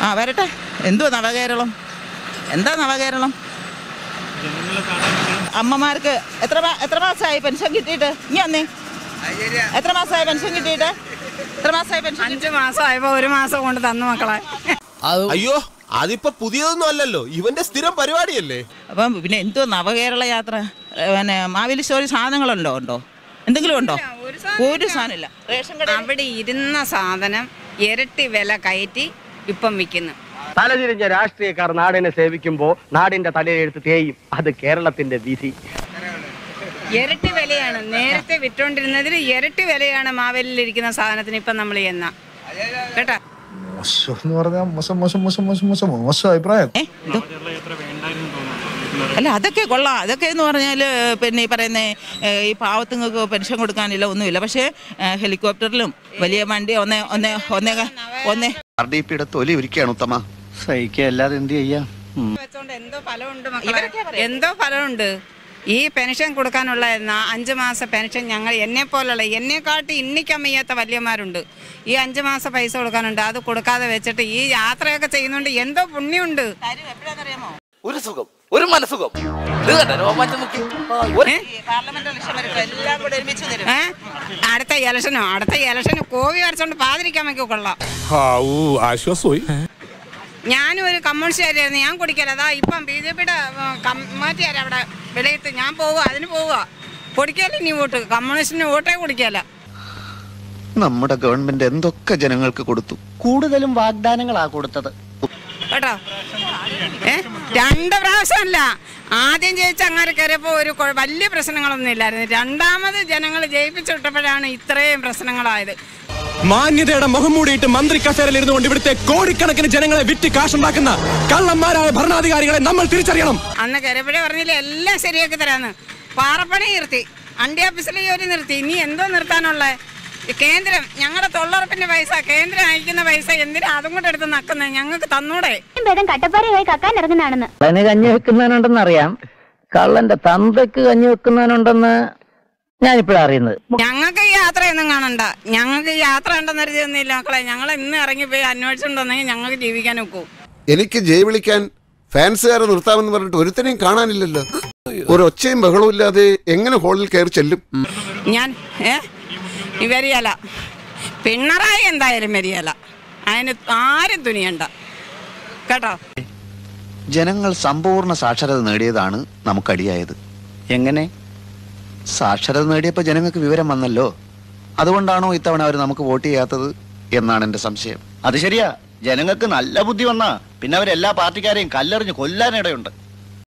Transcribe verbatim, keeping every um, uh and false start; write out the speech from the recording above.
ആ വരട്ടെ. എന്തുവാ നവകേരളം? എന്താ നവകേരളം? അമ്മമാർക്ക് എത്ര എത്ര മാസമായി പെൻഷൻ കിട്ടിയിട്ട്? ഇനി വന്നേ. എത്ര മാസമായി പെൻഷൻ കിട്ടിയിട്ട്? എത്ര മാസമായി പെൻഷൻ? അഞ്ച് മാസമായപ്പോ ഒരു മാസം കൊണ്ട് തന്നു മക്കളെ. അയ്യോ, അതിപ്പോ പുതിയതൊന്നും അല്ലല്ലോ, ഇവന്റെ സ്ഥിരം പരിപാടിയല്ലേ. അപ്പം പിന്നെ എന്തോ നവകേരള യാത്ര? പിന്നെ മാവേലി സ്റ്റോറി സാധനങ്ങളുണ്ടോ? ഉണ്ടോ? എന്തെങ്കിലും ഉണ്ടോ? ഒരു സാധനമില്ല. റേഷൻ കട അവിടെ ഇരുന്ന സാധനം ഇരട്ടി വില കയറ്റി ഇപ്പം വിൽക്കുന്നു. തലതിരിഞ്ഞ രാഷ്ട്രീയക്കാർ നാടിനെ സേവിക്കുമ്പോ നാടിന്റെ തലയെടുത്ത് തേയും. അത് കേരളത്തിന്റെ വിധി. ഇരട്ടി വിലയാണ്. നേരത്തെ വിറ്റോണ്ടിരുന്നതിൽ ഇരട്ടി വിലയാണ് മാവേലിയിലിരിക്കുന്ന സാധനത്തിന് ഇപ്പം നമ്മൾ ചെയ്യുന്ന കേട്ടാ. അല്ല അതൊക്കെ കൊള്ളാം. അതൊക്കെ എന്ന് പറഞ്ഞാൽ പിന്നെ ഈ പറയുന്ന ഈ പാവത്തുങ്ങൾക്ക് പെൻഷൻ കൊടുക്കാനില്ല, ഒന്നുമില്ല. പക്ഷേ ഹെലികോപ്റ്ററിലും വലിയ വണ്ടി ഒന്നേ ഒന്നേ ഒന്നേ ഒന്നേ തൊലി ഒരിക്കലാണ് ഉത്തമ. സഹിക്കുക അല്ലാതെ എന്ത് ചെയ്യാം. വെച്ചോണ്ട് എന്തോ ഫലമുണ്ട് മക്കളെ, എന്തോ ഫലമുണ്ട്. ഈ പെൻഷൻ കൊടുക്കാനുള്ള അഞ്ച് മാസം പെൻഷൻ ഞങ്ങൾ എന്നെ പോലുള്ള എന്നെക്കാട്ടി ഇന്നിക്കാൻ വയ്യാത്ത വല്യമാരുണ്ട്. ഈ അഞ്ച് മാസം പൈസ കൊടുക്കാനുണ്ട്. അത് കൊടുക്കാതെ വെച്ചിട്ട് ഈ യാത്രയൊക്കെ ചെയ്യുന്നുണ്ട്. എന്തോ പുണ്യമുണ്ട്. ഒരു സുഖം, ഒരു മനസുഖം. അടുത്ത ഇലക്ഷനോ അടുത്ത ഇലക്ഷന് കോവി വരച്ചോണ്ട് പാതിരിക്കാൻ വെക്കോ കൊള്ളാം. ആശ്വാസമായി. ഞാനും ഒരു കമ്മ്യൂണിസ്റ്റുകാരായിരുന്നു. ഞാൻ കുടിക്കല. അതാ ഇപ്പം ബി ജെ പിയുടെ കമ്മാറ്റിയാരാ അവിടെ വിലയിരുത്ത്. ഞാൻ പോവുക, അതിന് പോവുക. പൊടിക്കാല നീ വോട്ട്. കമ്മ്യൂണിസ്റ്റിന് വോട്ടേ കുടിക്കാല. നമ്മുടെ ഗവൺമെന്റ് എന്തൊക്കെ ജനങ്ങൾക്ക് കൊടുത്തു. കൂടുതലും വാഗ്ദാനങ്ങളാ കൊടുത്തത് കേട്ടോ. ഏ രണ്ട് പ്രാവശ്യമല്ല. ആദ്യം ജയിച്ച അങ്ങനെ കയറിയപ്പോ ഒരു വലിയ പ്രശ്നങ്ങളൊന്നും ഇല്ലായിരുന്നു. രണ്ടാമത് ജനങ്ങൾ ജയിപ്പിച്ചു വിട്ടപ്പോഴാണ് ഇത്രയും പ്രശ്നങ്ങളായത്. മാന്യതയുടെ മുഖം മൂടിയിട്ട് മന്ത്രി കസേരയിൽ ഇരുന്നുകൊണ്ട് ഇവിടുത്തെ കോടിക്കണക്കിന് ജനങ്ങളെ വിറ്റ് കാശുണ്ടാക്കുന്ന കള്ളന്മാരായ ഭരണാധികാരികളെ നമ്മൾ തിരിച്ചറിയണം. അന്ന് കയറിയപ്പോഴേ പറഞ്ഞില്ലേ എല്ലാം ശരിയാക്കി തരാന്ന്. പാറപ്പണി നിർത്തി, അണ്ടി ഓഫീസിൽ ജോലി നിർത്തി. ഇനി എന്തോ നിർത്താനുള്ള? കേന്ദ്രം ഞങ്ങളുടെ തൊഴിലുറപ്പിന്റെ പൈസ കേന്ദ്രം അയക്കുന്ന പൈസ എന്തിനാ അതും കൂടെ എടുത്ത് നക്കുന്നത്? ഞങ്ങൾക്ക് തന്നൂടെ? കട്ടപ്പാറയായി കക്കാൻ ഇറങ്ങുന്നതാണെന്ന് കള്ളന് കഞ്ഞി വെക്കുന്നവനുണ്ടെന്ന് അറിയാം. കള്ളന്റെ തന്തയ്ക്ക് കഞ്ഞി വെക്കുന്നവനുണ്ടെന്ന് ഞാനിപ്പോഴാ അറിയുന്നത്. ഞങ്ങൾക്ക് ഈ യാത്രയൊന്നും കാണണ്ട. ഞങ്ങൾക്ക് ഈ യാത്ര ഉണ്ടെന്ന് അറിയൊന്നുമില്ല മക്കളെ. ഞങ്ങൾ ഇന്ന് ഇറങ്ങിപ്പോയി അന്വേഷിച്ചിട്ടുണ്ടെങ്കിൽ ഞങ്ങൾക്ക് ജീവിക്കാൻ ഒക്കൂ. എനിക്ക് ജയ് വിളിക്കാൻ ഫാൻസുകാരെ നിർത്താമെന്ന് പറഞ്ഞിട്ട് ഒരുത്തനെയും കാണാനില്ലല്ലോ. ഒരു ഒച്ചയും ബഹളവും ഇല്ലാതെ എങ്ങനെ ഹോളിൽ കയറി ചെല്ലും? ഞാൻ ഏ വരികയല്ല. പിണറായി എന്തായാലും വരികയല്ല. അതിന് ആരും തുനിയണ്ട കേട്ടോ. ജനങ്ങൾ സമ്പൂർണ്ണ സാക്ഷരത നേടിയതാണ് നമുക്കടിയായത്. എങ്ങനെ? സാക്ഷരത നേടിയപ്പോൾ ജനങ്ങൾക്ക് വിവരം വന്നല്ലോ. അതുകൊണ്ടാണോ ഇത്തവണ അവർ നമുക്ക് വോട്ട് ചെയ്യാത്തത് എന്നാണ് എന്റെ സംശയം. അത് ശരിയാ. ജനങ്ങൾക്ക് നല്ല ബുദ്ധി വന്നാ പിന്നെ അവരെല്ലാ പാർട്ടിക്കാരെയും കല്ലെറിഞ്ഞ് കൊല്ലാനിടയുണ്ട്.